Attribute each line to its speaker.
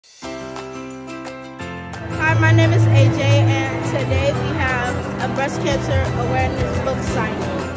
Speaker 1: Hi, my name is AJ, and today we have a breast cancer awareness book signing.